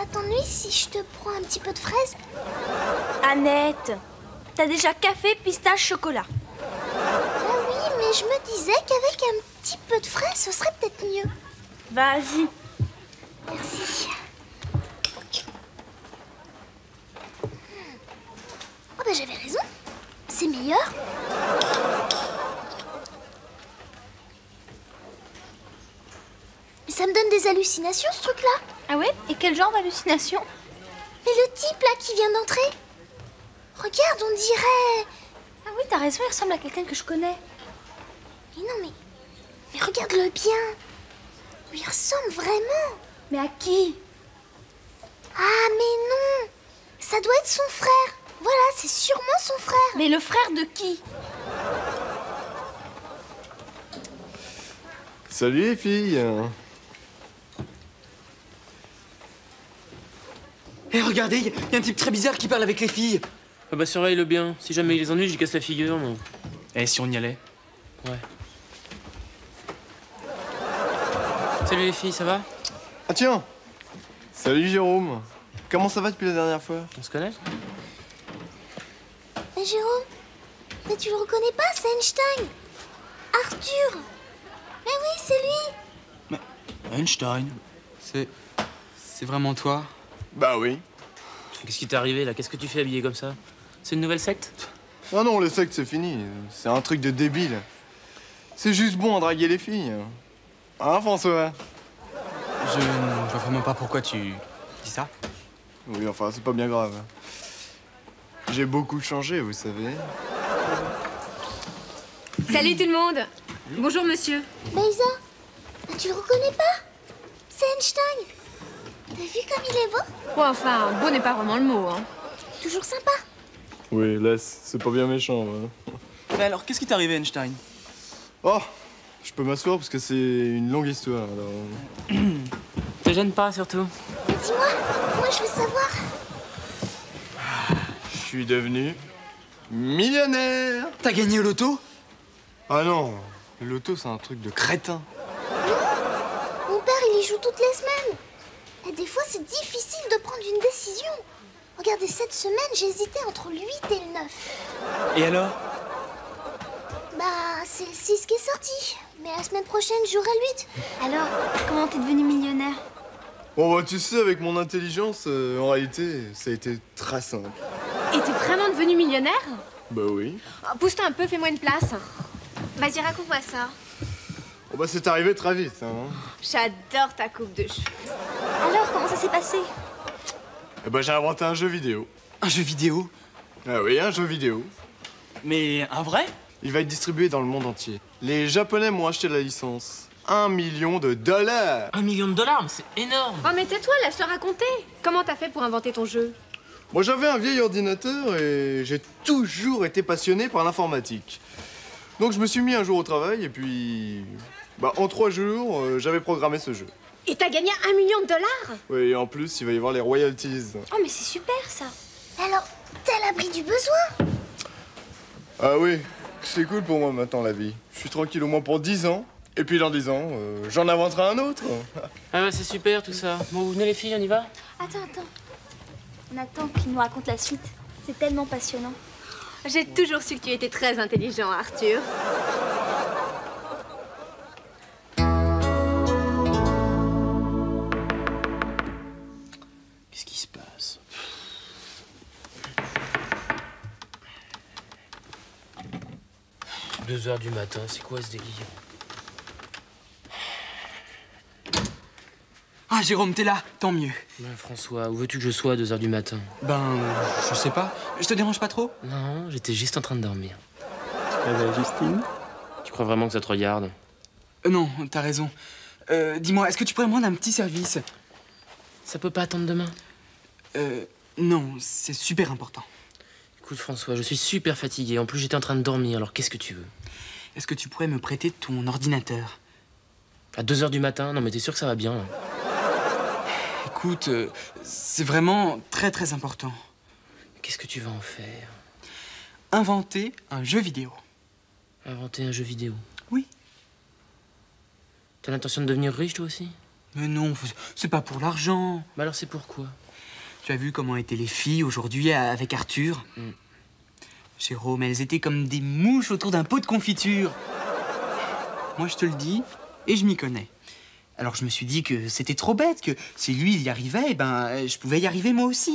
Ça t'ennuie si je te prends un petit peu de fraise? Annette, t'as déjà café, pistache, chocolat. Ah oui, mais je me disais qu'avec un petit peu de fraise, ce serait peut-être mieux. Vas-y. Merci. Oh bah j'avais raison. C'est meilleur. Mais ça me donne des hallucinations, ce truc-là. Ah ouais? Et quel genre d'hallucination? Mais le type, là, qui vient d'entrer. Regarde, on dirait... Ah oui, t'as raison, il ressemble à quelqu'un que je connais. Mais non, mais regarde-le bien. Il ressemble vraiment. Mais à qui? Ah, mais non. Ça doit être son frère. Voilà, c'est sûrement son frère. Mais le frère de qui? Salut les filles. Hé, regardez, il y a un type très bizarre qui parle avec les filles. Ah bah surveille-le bien. Si jamais il les ennuie, j'y casse la figure, moi. Eh, si on y allait? Ouais. Salut les filles, ça va? Ah tiens. Salut Jérôme. Comment ça va depuis la dernière fois? On se connaît? Mais Jérôme, mais tu le reconnais pas, c'est Einstein. Arthur. Mais oui, c'est lui. Einstein, c'est vraiment toi? Bah oui. Qu'est-ce qui t'est arrivé là? Qu'est-ce que tu fais habillé comme ça? C'est une nouvelle secte? Ah non, les sectes c'est fini. C'est un truc de débile. C'est juste bon à draguer les filles. Hein François? Je ne vois vraiment pas pourquoi tu dis ça. Oui, enfin, c'est pas bien grave. J'ai beaucoup changé, vous savez. Salut tout le monde. Bonjour monsieur. Isa, mais tu le reconnais pas? C'est Einstein. T'as vu comme il est beau? Bon, enfin, beau n'est pas vraiment le mot, hein. Toujours sympa. Oui, laisse, c'est pas bien méchant. Hein. Mais alors, qu'est-ce qui t'est arrivé, Einstein? Oh, je peux m'asseoir parce que c'est une longue histoire, alors... Te gêne pas, surtout. Mais dis-moi, moi je veux savoir. Je suis devenu millionnaire. T'as gagné au loto? Ah non, le loto c'est un truc de crétin. Mon père, il y joue toutes les semaines. Et des fois, c'est difficile de prendre une décision. Regardez, cette semaine, j'hésitais entre le 8 et le 9. Et alors? Bah, c'est le 6 qui est sorti. Mais la semaine prochaine, j'aurai le 8. Alors, comment t'es devenu millionnaire? Bon bah tu sais, avec mon intelligence, en réalité, ça a été très simple. Et t'es vraiment devenu millionnaire? Bah oui. Oh, pousse-toi un peu, fais-moi une place. Vas-y, raconte-moi ça. Oh bah c'est arrivé très vite, hein. J'adore ta coupe de cheveux. Alors, comment ça s'est passé? Et bah j'ai inventé un jeu vidéo. Un jeu vidéo? Ah oui, un jeu vidéo. Mais un vrai? Il va être distribué dans le monde entier. Les Japonais m'ont acheté la licence. $1 million. 1 million de dollars, mais c'est énorme! Oh, mais tais-toi, laisse-le raconter. Comment t'as fait pour inventer ton jeu? Moi j'avais un vieil ordinateur et j'ai toujours été passionné par l'informatique. Donc je me suis mis un jour au travail et puis... Bah en 3 jours, j'avais programmé ce jeu. Et t'as gagné $1 million? Oui, et en plus, il va y avoir les royalties. Oh, mais c'est super, ça. Alors, t'es à l'abri du besoin. Ah oui, c'est cool pour moi maintenant la vie. Je suis tranquille au moins pour 10 ans. Et puis dans 10 ans, j'en inventerai un autre. Ah ouais, c'est super tout ça. Bon, vous venez les filles, on y va? Attends. On attend qu'il nous raconte la suite. C'est tellement passionnant. J'ai toujours su que tu étais très intelligent, Arthur. Qu'est-ce qui se passe? « 2 heures du matin, c'est quoi ce délire? Ah, Jérôme, t'es là, tant mieux. Ben, François, où veux-tu que je sois à 2 heures du matin? Ben, je sais pas. Je te dérange pas trop? Non, j'étais juste en train de dormir. Justine? Tu crois vraiment que ça te regarde? Non, t'as raison. Dis-moi, est-ce que tu pourrais me rendre un petit service? Ça peut pas attendre demain? Non, c'est super important. Écoute, François, je suis super fatigué. En plus, j'étais en train de dormir, alors qu'est-ce que tu veux? Est-ce que tu pourrais me prêter ton ordinateur? À 2 heures du matin? Non, mais t'es sûr que ça va bien, là? Écoute, c'est vraiment très très important. Qu'est-ce que tu vas en faire? Inventer un jeu vidéo. Inventer un jeu vidéo? Oui. T'as l'intention de devenir riche, toi aussi? Mais non, c'est pas pour l'argent. Mais alors c'est pourquoi? Tu as vu comment étaient les filles aujourd'hui avec Arthur? Jérôme, elles étaient comme des mouches autour d'un pot de confiture. Moi, je te le dis, et je m'y connais. Alors je me suis dit que c'était trop bête, que si lui, il y arrivait, eh ben, je pouvais y arriver moi aussi.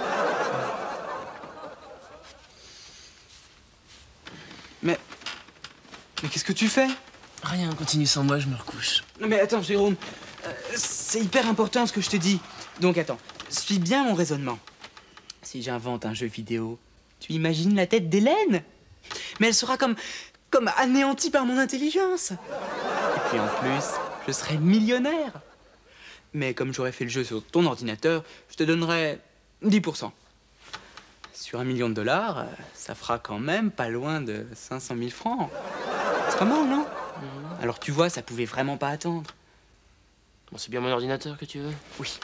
Mais qu'est-ce que tu fais? Rien, continue sans moi, je me recouche. Non mais attends, Jérôme, c'est hyper important ce que je te dis. Donc attends, suis bien mon raisonnement. Si j'invente un jeu vidéo, tu imagines la tête d'Hélène? Mais elle sera comme anéantie par mon intelligence. Et puis en plus, je serai millionnaire. Mais comme j'aurais fait le jeu sur ton ordinateur, je te donnerais 10%. Sur $1 million, ça fera quand même pas loin de 500 000 francs. C'est pas mal, non? Alors tu vois, ça pouvait vraiment pas attendre. Bon, c'est bien mon ordinateur que tu veux? Oui.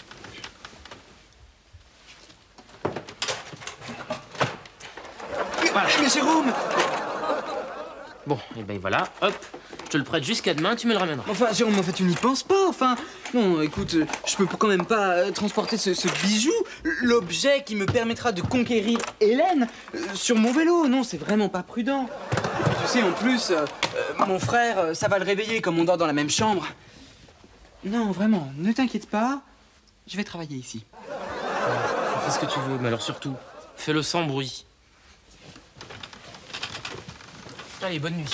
Voilà. Mais Jérôme! Bon, et ben voilà, hop, je te le prête jusqu'à demain, tu me le ramèneras. Enfin, Jérôme, en fait, tu n'y penses pas, enfin... Non, écoute, je peux quand même pas transporter ce bijou, l'objet qui me permettra de conquérir Hélène, sur mon vélo. Non, c'est vraiment pas prudent. Et puis, tu sais, en plus, mon frère, ça va le réveiller comme on dort dans la même chambre. Non, vraiment, ne t'inquiète pas, je vais travailler ici. Fais ce que tu veux, mais alors surtout, fais-le sans bruit. Allez, bonne nuit.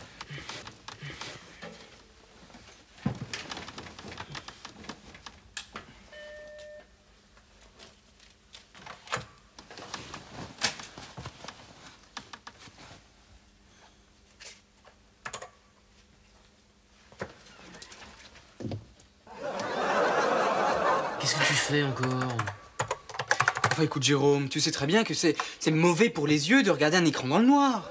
Qu'est-ce que tu fais encore? Enfin, écoute, Jérôme, tu sais très bien que c'est mauvais pour les yeux de regarder un écran dans le noir.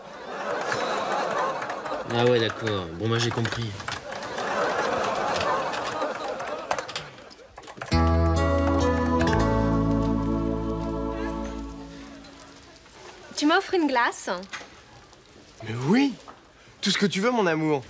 Ah ouais, d'accord. Bon, moi j'ai compris. Tu m'offres une glace? Mais oui, tout ce que tu veux, mon amour.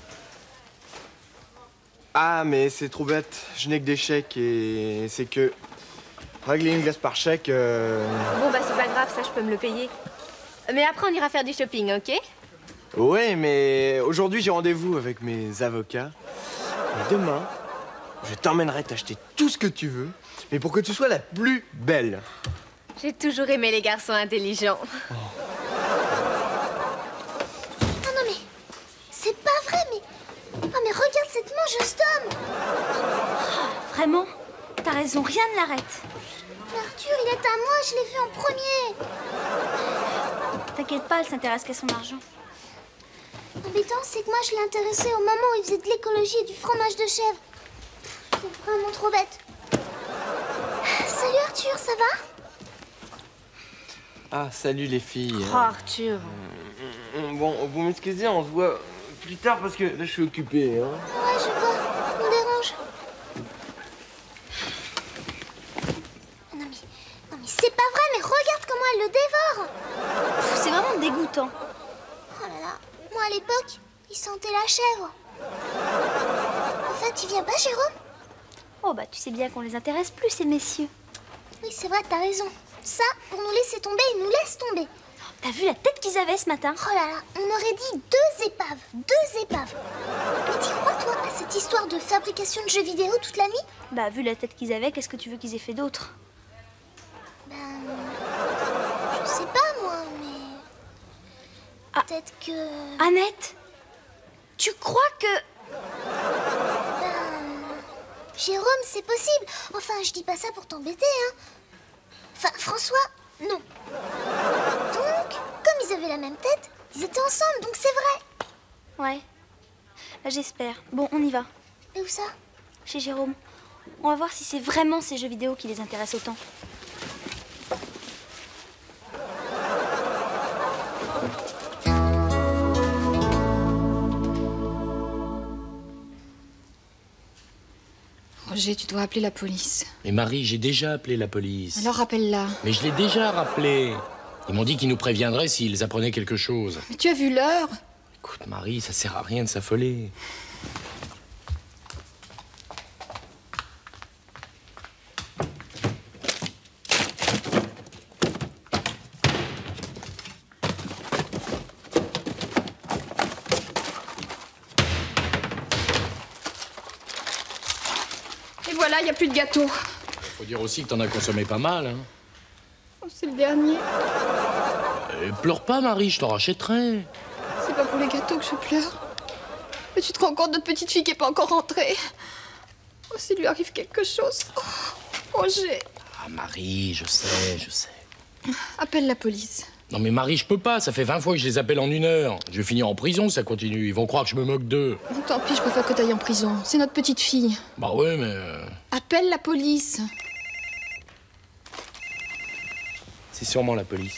Ah, mais c'est trop bête. Je n'ai que des chèques et c'est que... Régler une glace par chèque... Bon, bah c'est pas grave, ça je peux me le payer. Mais après on ira faire du shopping, ok? Ouais, mais aujourd'hui j'ai rendez-vous avec mes avocats. Et demain, je t'emmènerai t'acheter tout ce que tu veux, mais pour que tu sois la plus belle. J'ai toujours aimé les garçons intelligents. Ah non mais... C'est pas vrai, mais... Oh mais regarde cette mangeuse d'homme. Vraiment? T'as raison, rien ne l'arrête. Mais Arthur, il est à moi, je l'ai vu en premier. T'inquiète pas, elle s'intéresse qu'à son argent. L'embêtant, c'est que moi, je l'ai intéressé au moment où il faisait de l'écologie et du fromage de chèvre. C'est vraiment trop bête. Salut Arthur, ça va? Ah, salut les filles. Oh, Arthur. Bon, vous m'excusez, on se voit plus tard parce que là je suis occupé. Hein. Ouais, je vois, on dérange. Non mais c'est pas vrai, mais regarde comment elle le dévore. C'est vraiment dégoûtant. Oh là là, moi à l'époque, il sentait la chèvre. En fait, tu viens pas, Jérôme? Oh bah tu sais bien qu'on les intéresse plus, ces messieurs. Oui, c'est vrai, t'as raison. Ça, pour nous laisser tomber, ils nous laissent tomber. T'as vu la tête qu'ils avaient ce matin? Oh là là, on aurait dit 2 épaves. 2 épaves. Mais t'y crois, toi, à cette histoire de fabrication de jeux vidéo toute la nuit? Bah vu la tête qu'ils avaient, qu'est-ce que tu veux qu'ils aient fait d'autre? Ben... Je sais pas, moi, mais... Ah. Peut-être que... Annette, tu crois que... Ben... Jérôme, c'est possible. Enfin, je dis pas ça pour t'embêter, hein. Enfin, François, non. Donc, comme ils avaient la même tête, ils étaient ensemble, donc c'est vrai. Ouais. Là, j'espère. Bon, on y va. Et où ça? Chez Jérôme. On va voir si c'est vraiment ces jeux vidéo qui les intéressent autant. Roger, tu dois appeler la police. Mais Marie, j'ai déjà appelé la police. Alors rappelle-la. Mais je l'ai déjà rappelé. Ils m'ont dit qu'ils nous préviendraient s'ils apprenaient quelque chose. Mais tu as vu l'heure? Écoute, Marie, ça sert à rien de s'affoler. il n'y a plus de gâteau. Faut dire aussi que t'en as consommé pas mal, hein. Oh, c'est le dernier. Pleure pas, Marie, je t'en rachèterai. C'est pas pour les gâteaux que je pleure. Mais tu te rends compte, notre petite fille qui est pas encore rentrée. Oh, s'il lui arrive quelque chose. Oh, Roger. Ah, Marie, je sais. Appelle la police. Non mais Marie, je peux pas, ça fait 20 fois que je les appelle en 1 heure. Je vais finir en prison si ça continue, ils vont croire que je me moque d'eux. Tant pis, je préfère que t'ailles en prison. C'est notre petite fille. Bah ouais, mais... Appelle la police. C'est sûrement la police.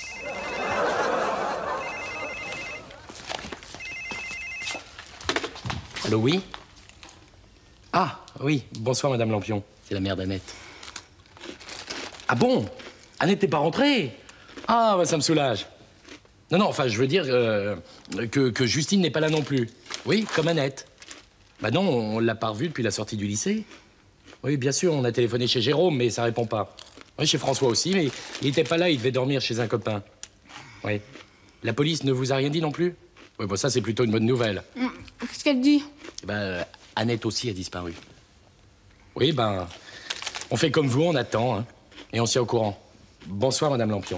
Allô, oui? Ah, oui, bonsoir Madame Lampion. C'est la mère d'Annette. Ah bon? Annette n'est pas rentrée? Ah, bah ça me soulage. Non, enfin, je veux dire que Justine n'est pas là non plus. Oui, comme Annette. Bah non, on l'a pas revue depuis la sortie du lycée. Oui, bien sûr, on a téléphoné chez Jérôme, mais ça répond pas. Oui, chez François aussi, mais il était pas là, il devait dormir chez un copain. Oui. La police ne vous a rien dit non plus? Oui, bon, ça, c'est plutôt une bonne nouvelle. Qu'est-ce qu'elle dit? Ben, Annette aussi a disparu. Oui, ben, on fait comme vous, on attend, hein, et on s'y est au courant. Bonsoir, Madame Lampion.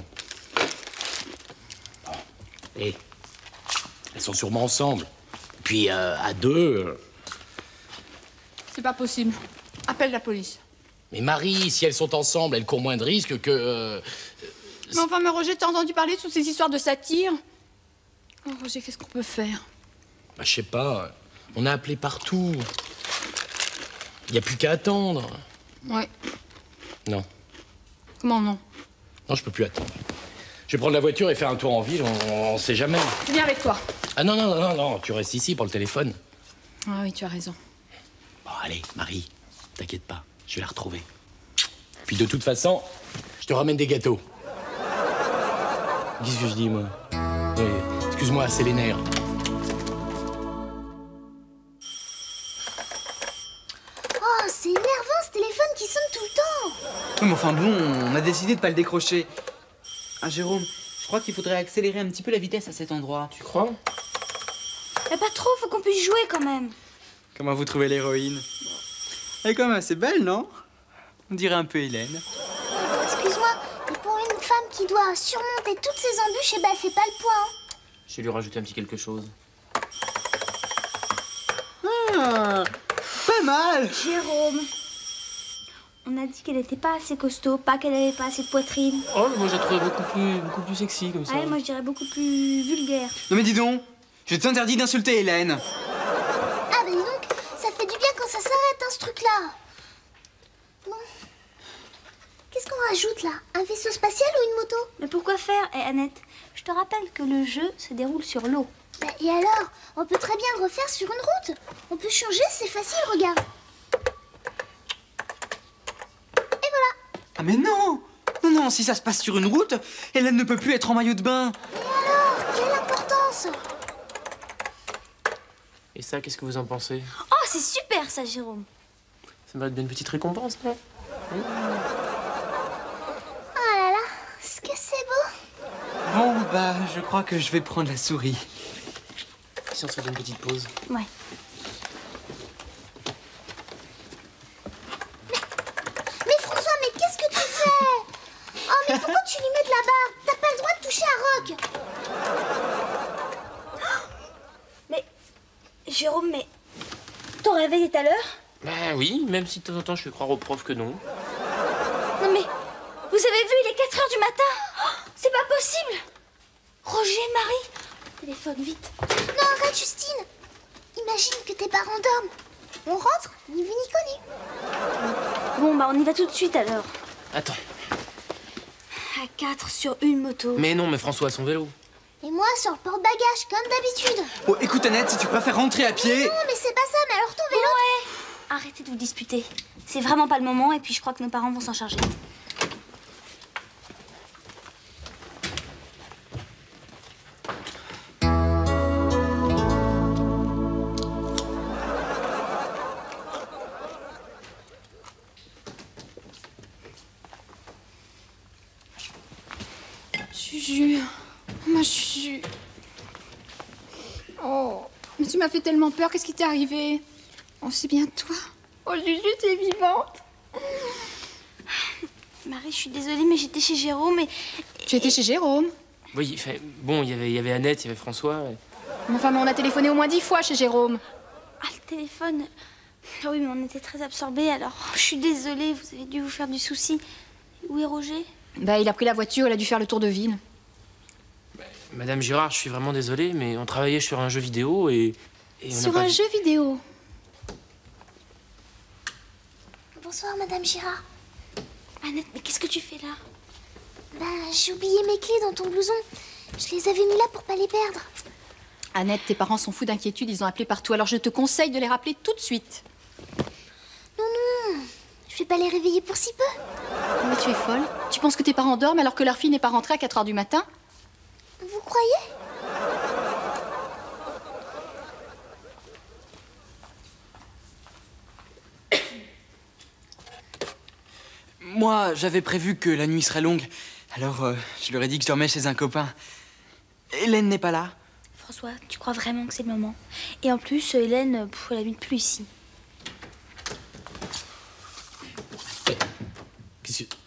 Bon. Et elles sont sûrement ensemble. Puis, à deux... C'est pas possible. Appelle la police. Mais Marie, si elles sont ensemble, elles courent moins de risques que... Mais enfin, mais Roger, t'as entendu parler de toutes ces histoires de satire? Oh, Roger, qu'est-ce qu'on peut faire? Bah, je sais pas. On a appelé partout. Il n'y a plus qu'à attendre. Ouais. Non. Comment non? Non, je peux plus attendre. Je vais prendre la voiture et faire un tour en ville, on sait jamais. Je viens avec toi. Ah non, tu restes ici pour le téléphone. Ah oui, tu as raison. Bon, allez, Marie, t'inquiète pas, je vais la retrouver. Puis de toute façon, je te ramène des gâteaux. Qu'est-ce que je dis, moi? Excuse-moi, c'est les nerfs. Oh, c'est énervant ce téléphone qui sonne tout le temps. Mais enfin bon, on a décidé de pas le décrocher. Ah, Jérôme, je crois qu'il faudrait accélérer un petit peu la vitesse à cet endroit. Tu crois? Mais pas trop, faut qu'on puisse jouer quand même. Comment vous trouvez l'héroïne? Elle est quand même assez belle, non? On dirait un peu Hélène. Excuse-moi, mais pour une femme qui doit surmonter toutes ces embûches, eh ben, elle fait pas le poids. Hein. Je vais lui rajouter un petit quelque chose. Ah, pas mal! Jérôme, on a dit qu'elle était pas assez costaud, pas qu'elle avait pas assez de poitrine. Oh, mais moi j'ai trouvé beaucoup plus sexy comme ça. Ouais, moi je dirais beaucoup plus vulgaire. Non mais dis donc, je t'interdis d'insulter Hélène. Ah ben dis donc, ça fait du bien quand ça s'arrête, hein, ce truc-là. Bon. Qu'est-ce qu'on rajoute là? Un vaisseau spatial ou une moto? Mais pourquoi faire? Eh Annette, je te rappelle que le jeu se déroule sur l'eau. Bah, et alors? On peut très bien le refaire sur une route. On peut changer, c'est facile, regarde. Et voilà. Ah mais non! Non, si ça se passe sur une route, Hélène ne peut plus être en maillot de bain. Et alors? Quelle importance? Et ça, qu'est-ce que vous en pensez? Oh, c'est super ça, Jérôme. Ça mérite bien une petite récompense, non? Oh là là, est-ce que c'est beau? Bon, bah, je crois que je vais prendre la souris. Si on se fait une petite pause. Ouais. Mais François, mais qu'est-ce que tu fais? Oh, mais pourquoi tu lui mets de la barre? T'as pas le droit de toucher à Rock. Mais, Jérôme, mais ton réveil est à l'heure? Bah oui, même si de temps en temps je fais croire au prof que non. Non mais, vous avez vu, il est 4 h du matin. Oh, c'est pas possible. Roger, Marie, téléphone vite. Non, arrête, Justine. Imagine que tes parents dorment. On rentre, ni vu ni connu. Bon, bah on y va tout de suite alors. Attends. À 4 sur une moto. Mais non, mais François a son vélo. Et moi, sur le porte-bagages, comme d'habitude. Oh, écoute Annette, si tu préfères rentrer à pied... Non, mais c'est pas ça, mais alors ton vélo... Ouais. Arrêtez de vous disputer. C'est vraiment pas le moment et puis je crois que nos parents vont s'en charger. Juju. Ma Juju. Oh, mais tu m'as fait tellement peur. Qu'est-ce qui t'est arrivé? Oh, c'est bien toi. Oh, Juju, t'es vivante. Marie, je suis désolée, mais j'étais chez Jérôme et... Tu étais chez Jérôme? Oui, enfin, bon, il y avait Annette, il y avait François. Enfin, mais on a téléphoné au moins 10 fois chez Jérôme. Ah, le téléphone... Ah oui, mais on était très absorbés, alors je suis désolée, vous avez dû vous faire du souci. Où est Roger? Bah, il a pris la voiture, il a dû faire le tour de ville. Madame Girard, je suis vraiment désolé, mais on travaillait sur un jeu vidéo et on Sur n'a un pas... jeu vidéo? Bonsoir, Madame Girard. Annette, mais qu'est-ce que tu fais là? Bah, j'ai oublié mes clés dans ton blouson. Je les avais mis là pour pas les perdre. Annette, tes parents sont fous d'inquiétude, ils ont appelé partout, alors je te conseille de les rappeler tout de suite. Non, non, je vais pas les réveiller pour si peu. Mais tu es folle? Tu penses que tes parents dorment alors que leur fille n'est pas rentrée à 4 h du matin? Vous croyez? Moi, j'avais prévu que la nuit serait longue, alors je leur ai dit que je dormais chez un copain. Hélène n'est pas là. François, tu crois vraiment que c'est le moment? Et en plus, Hélène, elle habite plus ici. Qu'est-ce que...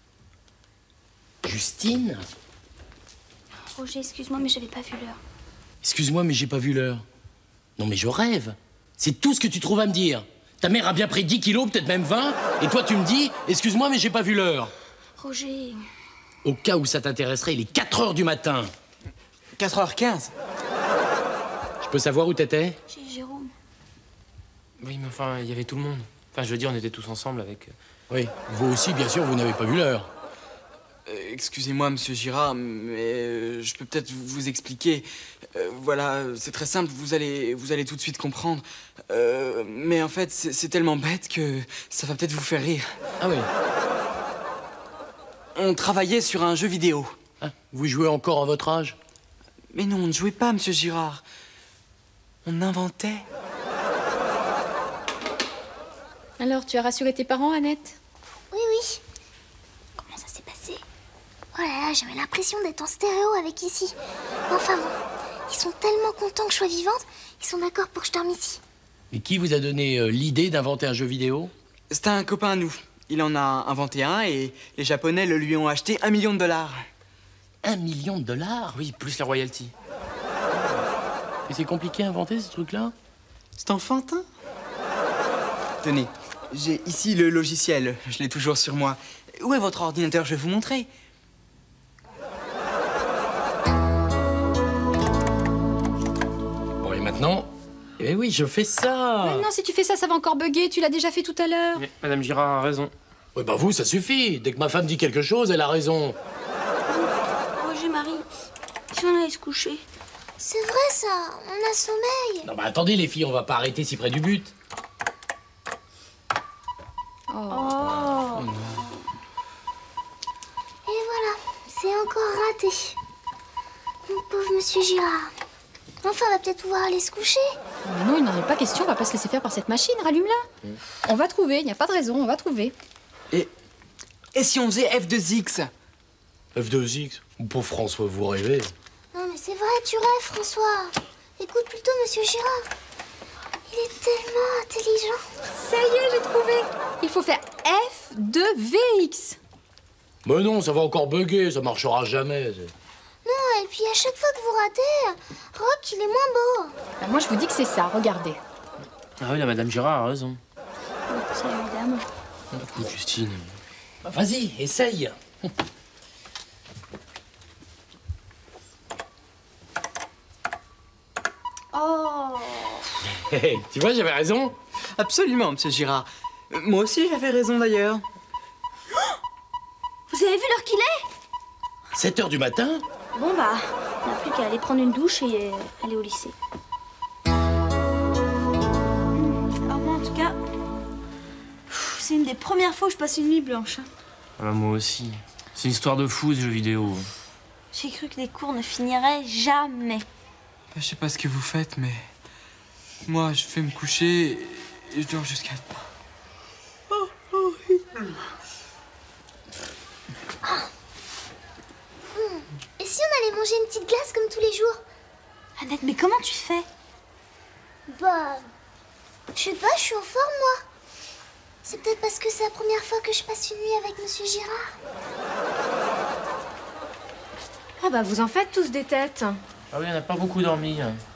Justine? Roger, excuse-moi, mais j'avais pas vu l'heure. Excuse-moi, mais j'ai pas vu l'heure. Non, mais je rêve. C'est tout ce que tu trouves à me dire. Ta mère a bien pris 10 kilos, peut-être même 20, et toi tu me dis, excuse-moi, mais j'ai pas vu l'heure. Roger... Au cas où ça t'intéresserait, il est 4 h du matin. 4h15. Je peux savoir où t'étais? Chez Jérôme. Oui, mais enfin, il y avait tout le monde. Enfin, je veux dire, on était tous ensemble avec... Oui, vous aussi, bien sûr, vous n'avez pas vu l'heure. Excusez-moi, monsieur Girard, mais je peux peut-être vous expliquer. Voilà, c'est très simple, vous allez tout de suite comprendre. Mais en fait, c'est tellement bête que ça va peut-être vous faire rire. Ah oui. On travaillait sur un jeu vidéo. Ah, vous jouez encore à votre âge? Mais non, on ne jouait pas, monsieur Girard. On inventait. Alors, tu as rassuré tes parents, Annette? Oui, oui. Comment ça s'est passé? Oh là là, j'avais l'impression d'être en stéréo avec ici. Enfin bon, ils sont tellement contents que je sois vivante, ils sont d'accord pour que je dorme ici. Et qui vous a donné l'idée d'inventer un jeu vidéo? C'était un copain à nous. Il en a inventé un et les Japonais le lui ont acheté $1 million. $1 million? Oui, plus les royalties. Et c'est compliqué à inventer, ce truc-là? C'est enfantin. Tenez, j'ai ici le logiciel. Je l'ai toujours sur moi. Où est votre ordinateur? Je vais vous montrer. Bon, et maintenant? Eh oui, je fais ça. Mais non, si tu fais ça, ça va encore bugger. Tu l'as déjà fait tout à l'heure. Mais Madame Girard a raison. Oui, bah vous, ça suffit. Dès que ma femme dit quelque chose, elle a raison. Roger, Marie, si on allait se coucher. C'est vrai ça, on a sommeil. Non, bah attendez, les filles, on va pas arrêter si près du but. Oh. Et voilà, c'est encore raté. Mon pauvre monsieur Girard. Enfin, on va peut-être pouvoir aller se coucher. Mais non, il n'en est pas question, on va pas se laisser faire par cette machine. Rallume-la. On va trouver, il n'y a pas de raison, on va trouver. Et si on faisait F2X? F2X? Pauvre François, vous rêvez. Non mais c'est vrai, tu rêves François. Écoute plutôt monsieur Girard. Il est tellement intelligent. Ça y est, j'ai trouvé. Il faut faire F2VX. Mais non, ça va encore bugger, ça marchera jamais. Non, et puis à chaque fois que vous ratez, Rock, il est moins beau. Ben, moi, je vous dis que c'est ça, regardez. Ah oui, la Madame Girard a raison. Ça, évidemment. Écoute, Justine... Bah, vas-y, essaye. Oh. Tu vois, j'avais raison. Absolument, monsieur Girard. Moi aussi, j'avais raison d'ailleurs. Vous avez vu l'heure qu'il est? 7 h du matin? Bon bah, on n'a plus qu'à aller prendre une douche et aller au lycée. Alors moi en tout cas, c'est une des premières fois où je passe une nuit blanche. Ah, moi aussi. C'est une histoire de fou, ce jeu vidéo. J'ai cru que les cours ne finiraient jamais. Je sais pas ce que vous faites, mais... Moi, je vais me coucher et je dors jusqu'à demain. Et si on allait manger une petite glace comme tous les jours? Annette, mais comment tu fais? Bah, je sais pas, je suis en forme moi. C'est peut-être parce que c'est la première fois que je passe une nuit avec Monsieur Girard. Ah bah vous en faites tous des têtes. Ah oui, on n'a pas beaucoup dormi.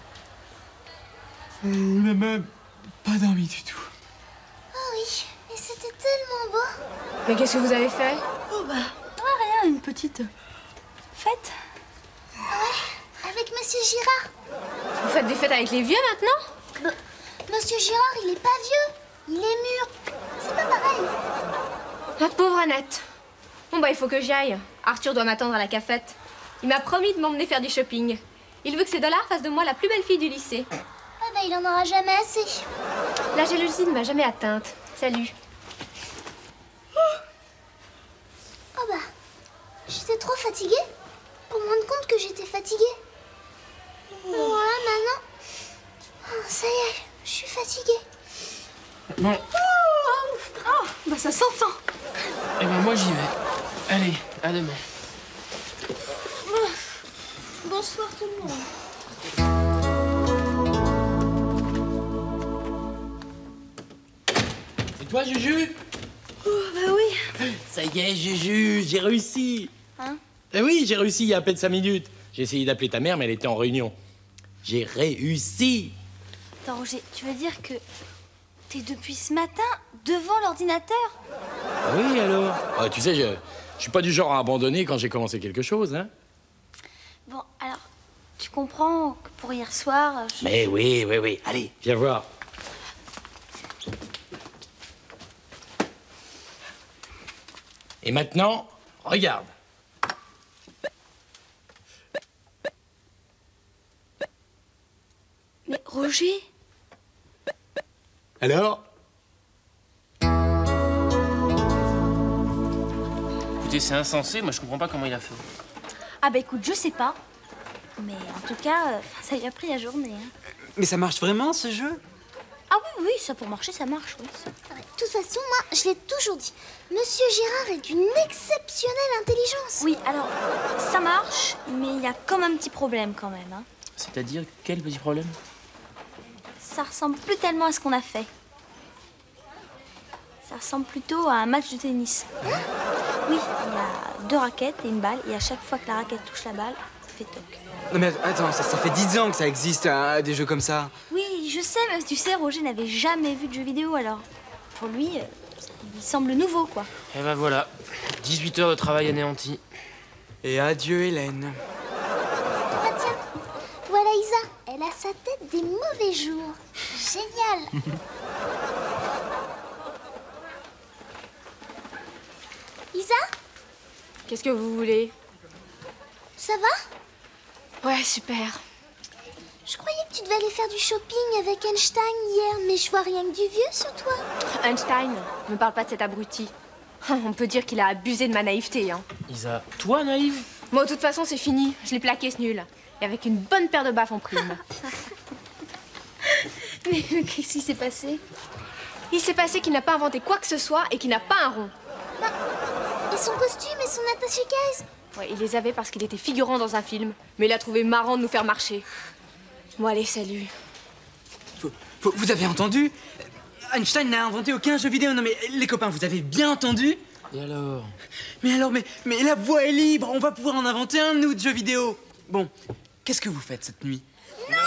On n'a même pas dormi du tout. Oh oui, mais c'était tellement beau. Mais qu'est-ce que vous avez fait? Oh bah, rien, une petite fête. Avec Monsieur Girard. Vous faites des fêtes avec les vieux maintenant? Monsieur Girard, il est pas vieux. Il est mûr. C'est pas pareil. La pauvre Annette. Bon bah il faut que j'y aille. Arthur doit m'attendre à la cafette. Il m'a promis de m'emmener faire du shopping. Il veut que ses dollars fassent de moi la plus belle fille du lycée. Ah bah il en aura jamais assez. La jalousie ne m'a jamais atteinte. Salut. Oh bah, j'étais trop fatiguée pour me rendre compte que j'étais fatiguée. Alors là maintenant, ça y est, je suis fatiguée. Bon, Bah ça s'entend. et ben moi j'y vais. Allez, à demain. Bonsoir tout le monde. Et toi, Juju? Bah oui. Ça y est, Juju, j'ai réussi. Hein? Eh oui, j'ai réussi il y a à peine 5 minutes. J'ai essayé d'appeler ta mère, mais elle était en réunion. J'ai réussi. Attends Roger, tu veux dire que t'es depuis ce matin devant l'ordinateur? Ah oui, alors? Ah, tu sais, je suis pas du genre à abandonner quand j'ai commencé quelque chose, hein? Bon, alors, tu comprends que pour hier soir... Mais oui. Allez, viens voir. Et maintenant, regarde. Mais Roger? Alors? Écoutez, c'est insensé, moi je comprends pas comment il a fait. Ah bah écoute, je sais pas. Mais en tout cas, ça lui a pris la journée. Hein. Mais ça marche vraiment, ce jeu? Ah oui, ça pour marcher, ça marche, oui. Ouais, de toute façon, moi, je l'ai toujours dit. Monsieur Girard est d'une exceptionnelle intelligence. Oui, alors, ça marche, mais il y a comme un petit problème quand même. Hein. C'est-à-dire, quel petit problème? Ça ressemble plus tellement à ce qu'on a fait. Ça ressemble plutôt à un match de tennis. Oui, il y a 2 raquettes et une balle, et à chaque fois que la raquette touche la balle, ça fait toc. Non mais attends, ça fait 10 ans que ça existe, des jeux comme ça. Oui, je sais, mais tu sais, Roger n'avait jamais vu de jeux vidéo, alors pour lui, il semble nouveau, quoi. Et ben voilà, 18 heures de travail anéanti. Et adieu, Hélène. Ah tiens, voilà Isa. Elle a sa tête des mauvais jours. Génial. Isa, Qu'est-ce que vous voulez? ça va? Ouais, super. Je croyais que tu devais aller faire du shopping avec Einstein hier, mais je vois rien que du vieux sur toi. Einstein, me parle pas de cet abruti. On peut dire qu'il a abusé de ma naïveté, hein. Isa, toi naïve? Moi, de toute façon, c'est fini. Je l'ai plaqué, ce nul. Et avec une bonne paire de baffes en prime. Mais qu'est-ce qui s'est passé? Il s'est passé qu'il n'a pas inventé quoi que ce soit et qu'il n'a pas un rond. Et son costume et son attaché-case? Ouais, il les avait parce qu'il était figurant dans un film. Mais il a trouvé marrant de nous faire marcher. Bon, allez, salut. Vous avez entendu? Einstein n'a inventé aucun jeu vidéo. Non mais les copains, vous avez bien entendu? Et alors? Mais la voie est libre. On va pouvoir en inventer un, nous, de jeux vidéo. Bon, qu'est-ce que vous faites cette nuit? Non,